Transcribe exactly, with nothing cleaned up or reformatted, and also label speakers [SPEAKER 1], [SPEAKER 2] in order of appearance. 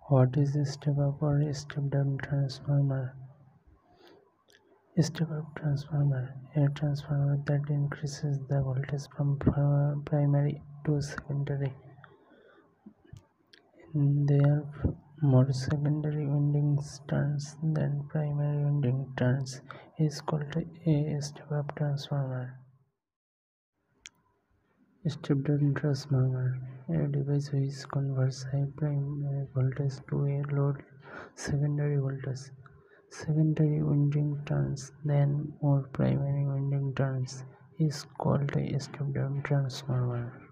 [SPEAKER 1] What is a step-up or step-down transformer? A step-up transformer, a transformer that increases the voltage from primary to secondary. There are more secondary windings turns than primary winding turns is called a step-up transformer. Step-down transformer, a device which converts high primary voltage to a low secondary voltage. Secondary winding turns then more primary winding turns is called a step-down transformer.